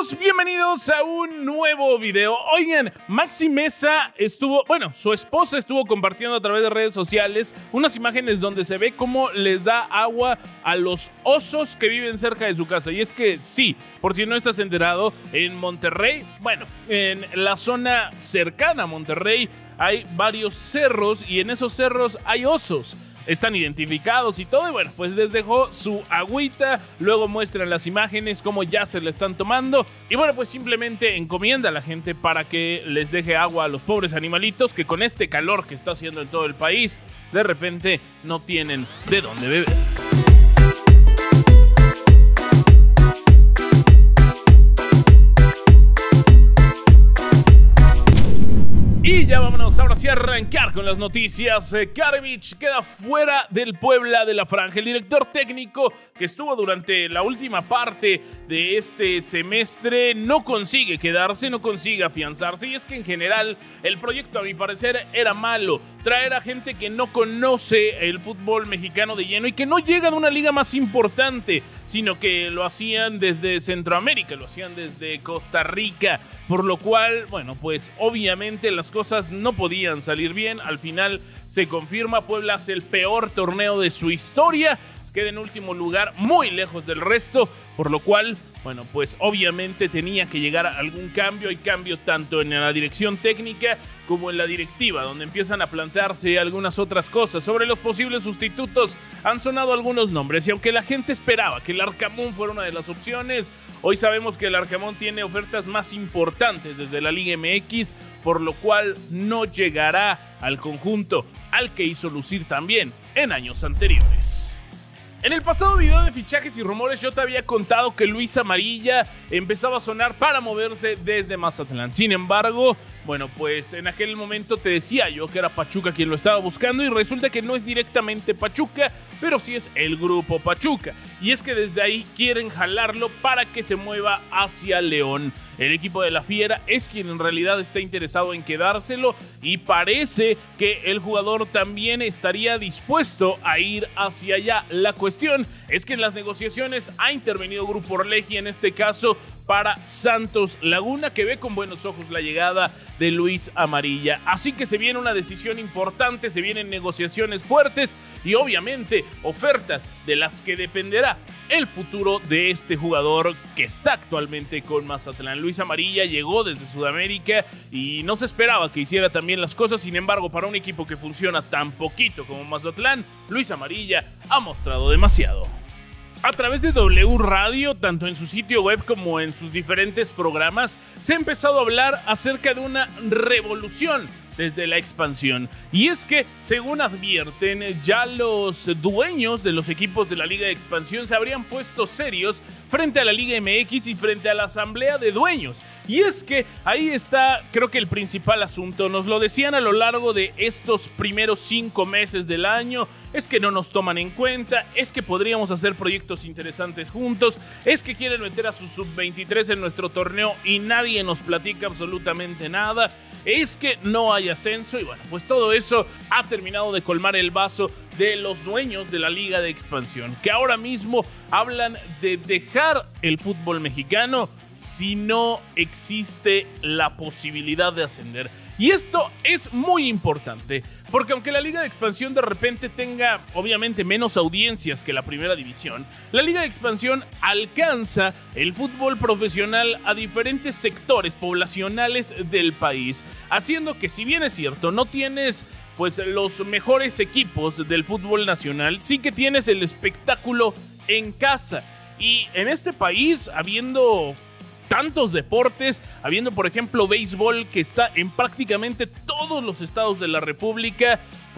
amigos, bienvenidos a un nuevo video. Oigan, Maxi Meza su esposa estuvo compartiendo a través de redes sociales unas imágenes donde se ve cómo les da agua a los osos que viven cerca de su casa. Y es que sí, por si no estás enterado, en Monterrey, en la zona cercana a Monterrey hay varios cerros y en esos cerros hay osos. Están identificados y todo, y pues les dejó su agüita. Luego muestran las imágenes cómo ya se la están tomando. Y pues simplemente encomienda a la gente para que les deje agua a los pobres animalitos que con este calor que está haciendo en todo el país, de repente no tienen de dónde beber. Y ya vámonos ahora sí a arrancar con las noticias. Karevich queda fuera del Puebla de la Franja. El director técnico que estuvo durante la última parte de este semestre no consigue quedarse, no consigue afianzarse. Y es que en general el proyecto, a mi parecer, era malo. Traer a gente que no conoce el fútbol mexicano de lleno y que no llega de una liga más importante, sino que lo hacían desde Centroamérica, lo hacían desde Costa Rica. Por lo cual, pues obviamente las cosas no podían salir bien. Al final se confirma, Puebla hace el peor torneo de su historia, queda en último lugar, muy lejos del resto, por lo cual, pues obviamente tenía que llegar a algún cambio. Hay cambio tanto en la dirección técnica como en la directiva, donde empiezan a plantearse algunas otras cosas. Sobre los posibles sustitutos han sonado algunos nombres, y aunque la gente esperaba que el Arcamón fuera una de las opciones, hoy sabemos que el Arcamón tiene ofertas más importantes desde la Liga MX, por lo cual no llegará al conjunto al que hizo lucir también en años anteriores. En el pasado video de fichajes y rumores yo te había contado que Luis Amarilla empezaba a sonar para moverse desde Mazatlán. Sin embargo, pues en aquel momento te decía yo que era Pachuca quien lo estaba buscando, y resulta que no es directamente Pachuca, pero sí es el grupo Pachuca. Y es que desde ahí quieren jalarlo para que se mueva hacia León. El equipo de la Fiera es quien en realidad está interesado en quedárselo, y parece que el jugador también estaría dispuesto a ir hacia allá. La cuestión es que en las negociaciones ha intervenido Grupo Orleji, en este caso para Santos Laguna, que ve con buenos ojos la llegada de Luis Amarilla. Así que se viene una decisión importante, se vienen negociaciones fuertes y obviamente ofertas de las que dependerá el futuro de este jugador que está actualmente con Mazatlán. Luis Amarilla llegó desde Sudamérica y no se esperaba que hiciera también las cosas. Sin embargo, para un equipo que funciona tan poquito como Mazatlán, Luis Amarilla ha mostrado demasiado. A través de W Radio, tanto en su sitio web como en sus diferentes programas, se ha empezado a hablar acerca de una revolución desde la expansión. Y es que, según advierten, ya los dueños de los equipos de la Liga de Expansión se habrían puesto serios frente a la Liga MX y frente a la Asamblea de Dueños. Y es que ahí está, creo que el principal asunto. Nos lo decían a lo largo de estos primeros 5 meses del año. Es que no nos toman en cuenta, es que podríamos hacer proyectos interesantes juntos, es que quieren meter a su sub-23 en nuestro torneo y nadie nos platica absolutamente nada, es que no hay ascenso. Y pues todo eso ha terminado de colmar el vaso de los dueños de la Liga de Expansión, que ahora mismo hablan de dejar el fútbol mexicano si no existe la posibilidad de ascender. Y esto es muy importante, porque aunque la Liga de Expansión de repente tenga obviamente menos audiencias que la Primera División, la Liga de Expansión alcanza el fútbol profesional a diferentes sectores poblacionales del país, haciendo que, si bien es cierto, no tienes los mejores equipos del fútbol nacional, sí que tienes el espectáculo en casa. Y en este país, habiendo tantos deportes, habiendo por ejemplo béisbol que está en prácticamente todos los estados de la República,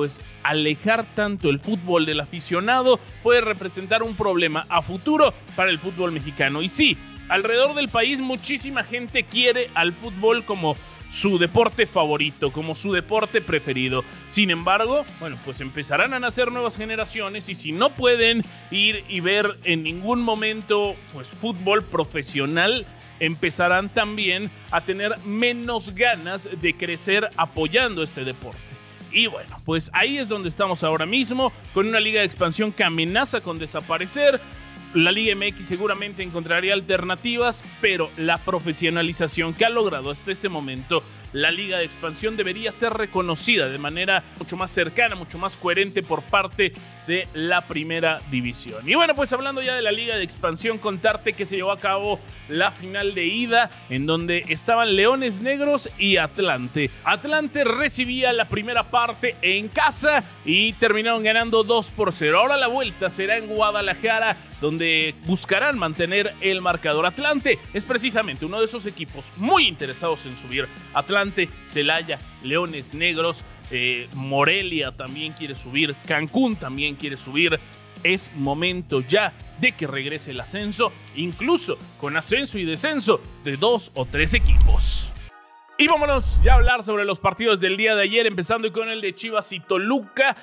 alejar tanto el fútbol del aficionado puede representar un problema a futuro para el fútbol mexicano. Y sí, alrededor del país muchísima gente quiere al fútbol como su deporte favorito, como su deporte preferido. Sin embargo, empezarán a nacer nuevas generaciones, y si no pueden ir y ver en ningún momento fútbol profesional, empezarán también a tener menos ganas de crecer apoyando este deporte. Y ahí es donde estamos ahora mismo, con una Liga de Expansión que amenaza con desaparecer, La Liga MX seguramente encontraría alternativas, pero la profesionalización que ha logrado hasta este momento la Liga de Expansión debería ser reconocida de manera mucho más cercana, mucho más coherente por parte de la Primera División. Y bueno, pues hablando ya de la Liga de Expansión, contarte que se llevó a cabo la final de ida en donde estaban Leones Negros y Atlante. Atlante recibía la primera parte en casa y terminaron ganando 2-0. Ahora la vuelta será en Guadalajara, donde buscarán mantener el marcador. Atlante es precisamente uno de esos equipos muy interesados en subir. Atlante, Celaya, Leones Negros, Morelia también quiere subir, Cancún también quiere subir. Es momento ya de que regrese el ascenso, incluso con ascenso y descenso de 2 o 3 equipos. Y vámonos ya a hablar sobre los partidos del día de ayer, empezando con el de Chivas y Toluca.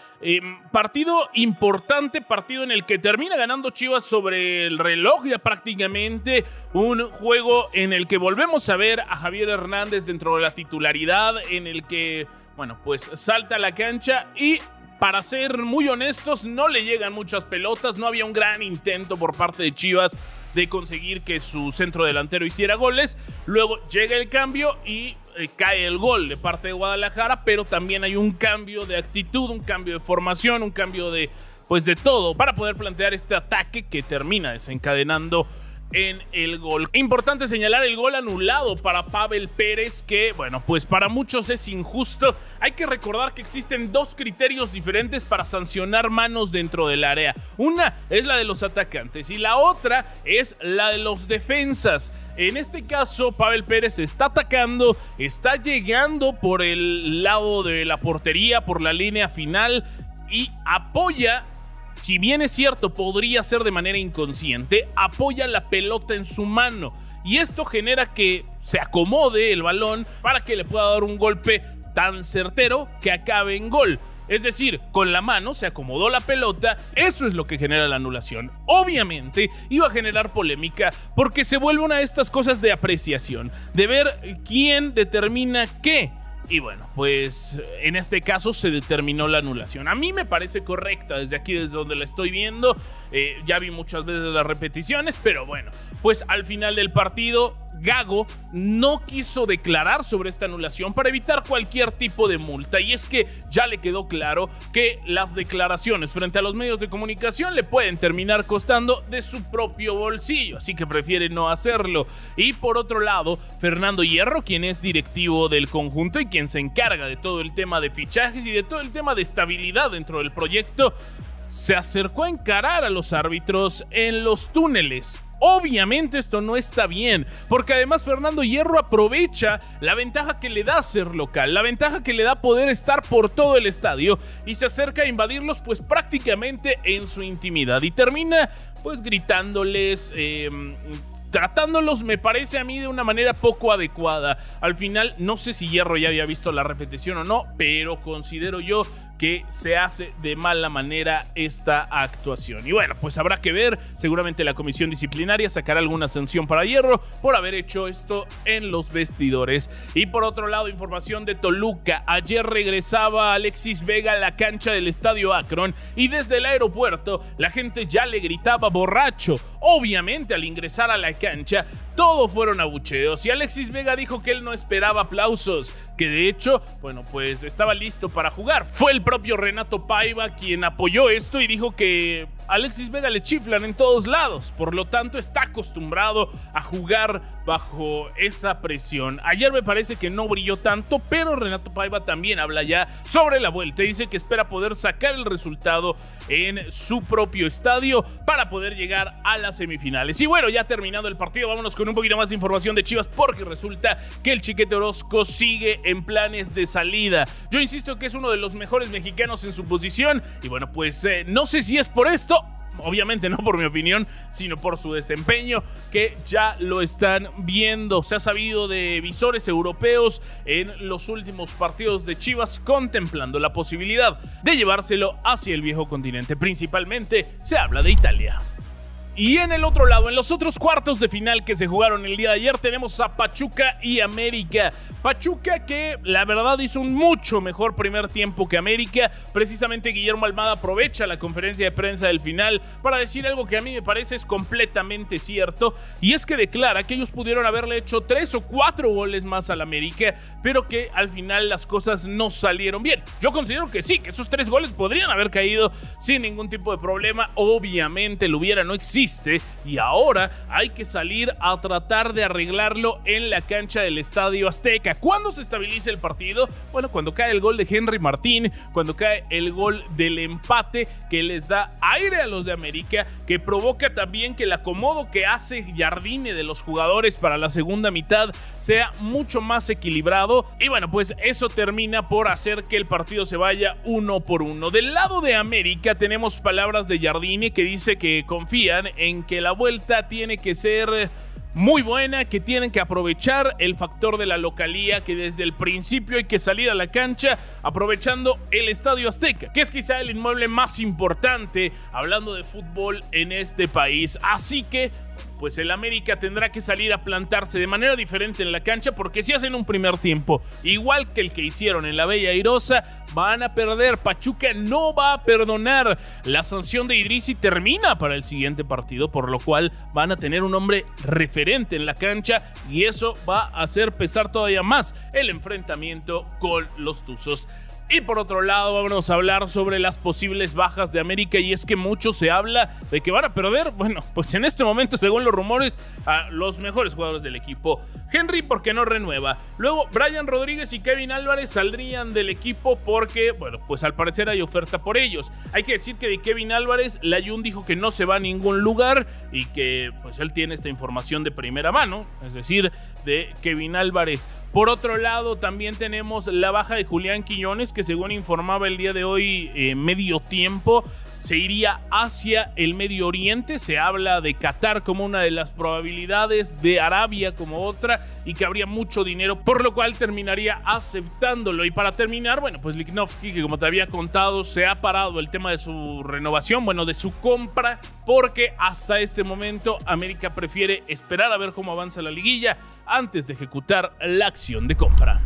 Partido importante, partido en el que termina ganando Chivas sobre el reloj ya prácticamente. Un juego en el que volvemos a ver a Javier Hernández dentro de la titularidad, en el que, bueno, pues salta a la cancha y, para ser muy honestos, no le llegan muchas pelotas. No había un gran intento por parte de Chivas de conseguir que su centro delantero hiciera goles. Luego llega el cambio y cae el gol de parte de Guadalajara, pero también hay un cambio de actitud, un cambio de formación, un cambio de todo para poder plantear este ataque que termina desencadenando en el gol. Importante señalar el gol anulado para Pavel Pérez, que, bueno, pues para muchos es injusto. Hay que recordar que existen dos criterios diferentes para sancionar manos dentro del área. Una es la de los atacantes y la otra es la de los defensas. En este caso, Pavel Pérez está atacando, está llegando por el lado de la portería, por la línea final, y apoya. Si bien es cierto, podría ser de manera inconsciente, apoya la pelota en su mano y esto genera que se acomode el balón para que le pueda dar un golpe tan certero que acabe en gol. Es decir, con la mano se acomodó la pelota, eso es lo que genera la anulación. Obviamente iba a generar polémica porque se vuelve una de estas cosas de apreciación, de ver quién determina qué. Y bueno, pues en este caso se determinó la anulación. A mí me parece correcta desde aquí, desde donde la estoy viendo. Ya vi muchas veces las repeticiones, pero bueno, pues al final del partido Gago no quiso declarar sobre esta anulación para evitar cualquier tipo de multa. Y es que ya le quedó claro que las declaraciones frente a los medios de comunicación le pueden terminar costando de su propio bolsillo, así que prefiere no hacerlo. Y por otro lado, Fernando Hierro, quien es directivo del conjunto y quien se encarga de todo el tema de fichajes y de todo el tema de estabilidad dentro del proyecto, se acercó a encarar a los árbitros en los túneles. Obviamente esto no está bien, porque además Fernando Hierro aprovecha la ventaja que le da ser local, la ventaja que le da poder estar por todo el estadio, y se acerca a invadirlos pues prácticamente en su intimidad y termina pues gritándoles, tratándolos, me parece a mí, de una manera poco adecuada. Al final, no sé si Hierro ya había visto la repetición o no, pero considero yo que se hace de mala manera esta actuación. Y bueno, pues habrá que ver, seguramente la comisión disciplinaria sacará alguna sanción para Hierro por haber hecho esto en los vestidores. Y por otro lado, información de Toluca. Ayer regresaba Alexis Vega a la cancha del Estadio Akron y desde el aeropuerto la gente ya le gritaba borracho. Obviamente al ingresar a la cancha todo fueron abucheos y Alexis Vega dijo que él no esperaba aplausos, que de hecho, bueno, pues estaba listo para jugar. Fue el propio Renato Paiva quien apoyó esto y dijo que a Alexis Vega le chiflan en todos lados, por lo tanto está acostumbrado a jugar bajo esa presión. Ayer me parece que no brilló tanto, pero Renato Paiva también habla ya sobre la vuelta y dice que espera poder sacar el resultado en su propio estadio para poder llegar a las semifinales. Y bueno, ya terminado el partido, vámonos con un poquito más de información de Chivas, porque resulta que el Chiquete Orozco sigue en planes de salida. Yo insisto que es uno de los mejores mexicanos en su posición y bueno, pues no sé si es por esto, obviamente no por mi opinión, sino por su desempeño, que ya lo están viendo. Se ha sabido de visores europeos en los últimos partidos de Chivas contemplando la posibilidad de llevárselo hacia el viejo continente. Principalmente se habla de Italia. Y en el otro lado, en los otros cuartos de final que se jugaron el día de ayer, tenemos a Pachuca y América. Pachuca que la verdad hizo un mucho mejor primer tiempo que América. Precisamente Guillermo Almada aprovecha la conferencia de prensa del final para decir algo que a mí me parece es completamente cierto, y es que declara que ellos pudieron haberle hecho 3 o 4 goles más al América, pero que al final las cosas no salieron bien. Yo considero que sí, que esos 3 goles podrían haber caído sin ningún tipo de problema. Obviamente el hubiera no existe y ahora hay que salir a tratar de arreglarlo en la cancha del Estadio Azteca. ¿Cuándo se estabiliza el partido? Bueno, cuando cae el gol de Henry Martín, cuando cae el gol del empate que les da aire a los de América, que provoca también que el acomodo que hace Jardine de los jugadores para la segunda mitad sea mucho más equilibrado, y bueno, pues eso termina por hacer que el partido se vaya 1-1. Del lado de América tenemos palabras de Jardine que dice que confían en que la vuelta tiene que ser muy buena, que tienen que aprovechar el factor de la localía, que desde el principio hay que salir a la cancha aprovechando el Estadio Azteca, que es quizá el inmueble más importante hablando de fútbol en este país. Así que pues el América tendrá que salir a plantarse de manera diferente en la cancha, porque si hacen un primer tiempo igual que el que hicieron en la Bella Airosa, van a perder. Pachuca no va a perdonar. La sanción de Idrissi termina para el siguiente partido, por lo cual van a tener un hombre referente en la cancha y eso va a hacer pesar todavía más el enfrentamiento con los Tuzos. Y por otro lado, vamos a hablar sobre las posibles bajas de América, y es que mucho se habla de que van a perder, bueno, pues en este momento, según los rumores, a los mejores jugadores del equipo. Henry porque no renueva. Luego, Brian Rodríguez y Kevin Álvarez saldrían del equipo porque, bueno, pues al parecer hay oferta por ellos. Hay que decir que de Kevin Álvarez, Layún dijo que no se va a ningún lugar y que pues él tiene esta información de primera mano, es decir, de Kevin Álvarez. Por otro lado, también tenemos la baja de Julián Quiñones, que según informaba el día de hoy Medio Tiempo, se iría hacia el Medio Oriente. Se habla de Qatar como una de las probabilidades, de Arabia como otra, y que habría mucho dinero, por lo cual terminaría aceptándolo. Y para terminar, bueno, pues Lichnowsky, que como te había contado, se ha parado el tema de su renovación, bueno, de su compra, porque hasta este momento América prefiere esperar a ver cómo avanza la liguilla antes de ejecutar la acción de compra.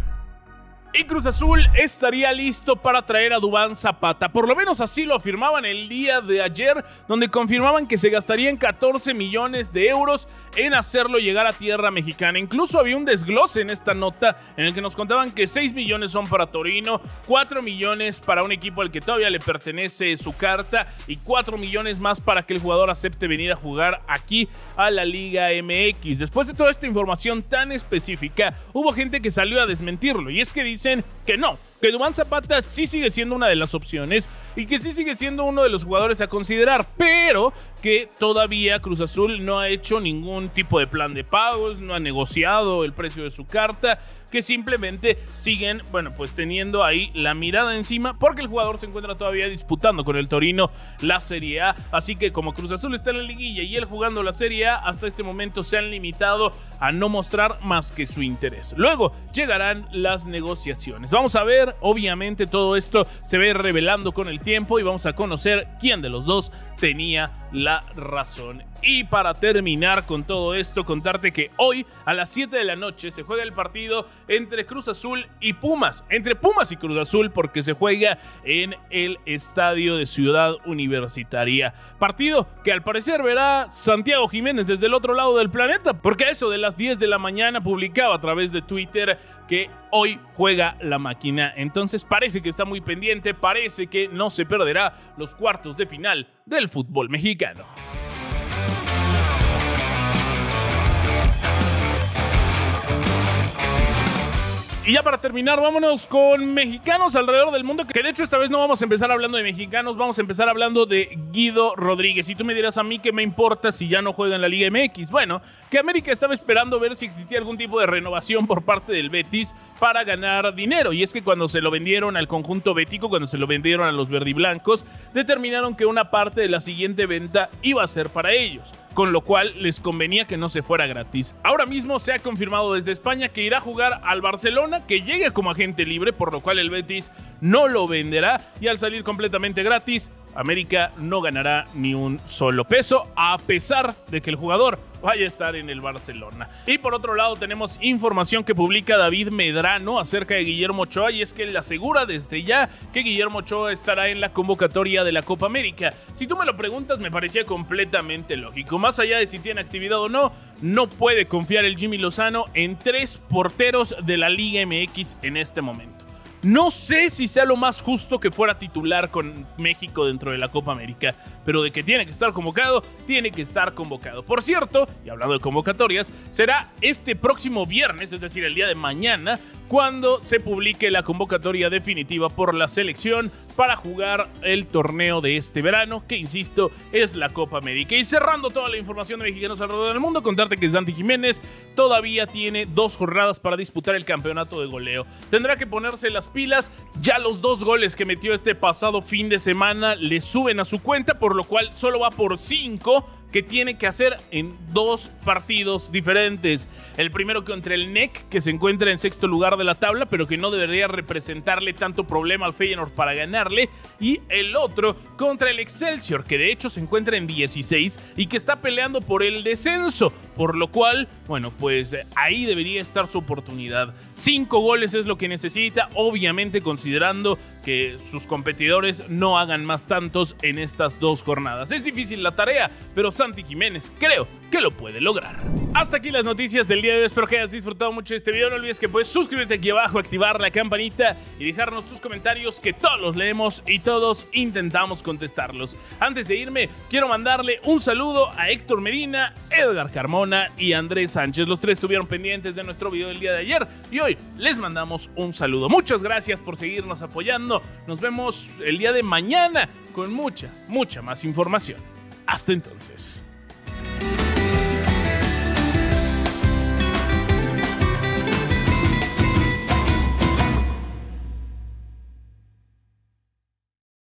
Y Cruz Azul estaría listo para traer a Duván Zapata. Por lo menos así lo afirmaban el día de ayer, donde confirmaban que se gastarían 14 millones de euros en hacerlo llegar a tierra mexicana. Incluso había un desglose en esta nota en el que nos contaban que 6 millones son para Torino, 4 millones para un equipo al que todavía le pertenece su carta y 4 millones más para que el jugador acepte venir a jugar aquí a la Liga MX. Después de toda esta información tan específica, hubo gente que salió a desmentirlo, y es que dicen que no, que Duván Zapata sí sigue siendo una de las opciones y que sí sigue siendo uno de los jugadores a considerar, pero que todavía Cruz Azul no ha hecho ningún tipo de plan de pagos, no ha negociado el precio de su carta, que simplemente siguen, bueno, pues teniendo ahí la mirada encima, porque el jugador se encuentra todavía disputando con el Torino la Serie A, así que como Cruz Azul está en la liguilla y él jugando la Serie A, hasta este momento se han limitado a no mostrar más que su interés. Luego llegarán las negociaciones. Vamos a ver, obviamente todo esto se ve revelando con el tiempo y vamos a conocer quién de los dos tenía la razón. Y para terminar con todo esto, contarte que hoy a las 7 de la noche se juega el partido entre Cruz Azul y Pumas. Entre Pumas y Cruz Azul, porque se juega en el estadio de Ciudad Universitaria. Partido que al parecer verá Santiago Jiménez desde el otro lado del planeta, porque a eso de las 10 de la mañana publicaba a través de Twitter que hoy juega la máquina. Entonces parece que está muy pendiente, parece que no se perderá los cuartos de final del fútbol mexicano. Y ya para terminar, vámonos con mexicanos alrededor del mundo, que de hecho esta vez no vamos a empezar hablando de mexicanos, vamos a empezar hablando de Guido Rodríguez. Y tú me dirás, a mí qué me importa si ya no juega en la Liga MX. Bueno, que América estaba esperando ver si existía algún tipo de renovación por parte del Betis para ganar dinero. Y es que cuando se lo vendieron al conjunto bético, cuando se lo vendieron a los verdiblancos, determinaron que una parte de la siguiente venta iba a ser para ellos. con lo cual les convenía que no se fuera gratis. Ahora mismo se ha confirmado desde España que irá a jugar al Barcelona, que llegue como agente libre, por lo cual el Betis no lo venderá, y al salir completamente gratis, América no ganará ni un solo peso, a pesar de que el jugador vaya a estar en el Barcelona. Y por otro lado tenemos información que publica David Medrano acerca de Guillermo Ochoa, y es que él asegura desde ya que Guillermo Ochoa estará en la convocatoria de la Copa América. Si tú me lo preguntas, me parecía completamente lógico. Más allá de si tiene actividad o no, no puede confiar el Jimmy Lozano en 3 porteros de la Liga MX en este momento. No sé si sea lo más justo que fuera titular con México dentro de la Copa América, pero de que tiene que estar convocado, tiene que estar convocado. Por cierto, y hablando de convocatorias, será este próximo viernes, es decir, el día de mañana, cuando se publique la convocatoria definitiva por la selección para jugar el torneo de este verano, que insisto, es la Copa América. Y cerrando toda la información de mexicanos alrededor del mundo, contarte que Santi Jiménez todavía tiene 2 jornadas para disputar el campeonato de goleo. Tendrá que ponerse las pilas, ya los 2 goles que metió este pasado fin de semana le suben a su cuenta, por lo cual solo va por 5 que tiene que hacer en 2 partidos diferentes. El primero contra el NEC, que se encuentra en 6º lugar de la tabla, pero que no debería representarle tanto problema al Feyenoord para ganarle. Y el otro contra el Excelsior, que de hecho se encuentra en 16 y que está peleando por el descenso. Por lo cual, bueno, pues ahí debería estar su oportunidad. 5 goles es lo que necesita, obviamente considerando que sus competidores no hagan más tantos en estas 2 jornadas. Es difícil la tarea, pero Santi Jiménez creo que lo puede lograr. Hasta aquí las noticias del día de hoy. Espero que hayas disfrutado mucho de este video. No olvides que puedes suscribirte aquí abajo, activar la campanita y dejarnos tus comentarios, que todos los leemos y todos intentamos contestarlos. Antes de irme, quiero mandarle un saludo a Héctor Medina, Edgar Carmona y Andrés Sánchez. Los 3 estuvieron pendientes de nuestro video del día de ayer y hoy les mandamos un saludo. Muchas gracias por seguirnos apoyando. Nos vemos el día de mañana con mucha más información. Hasta entonces.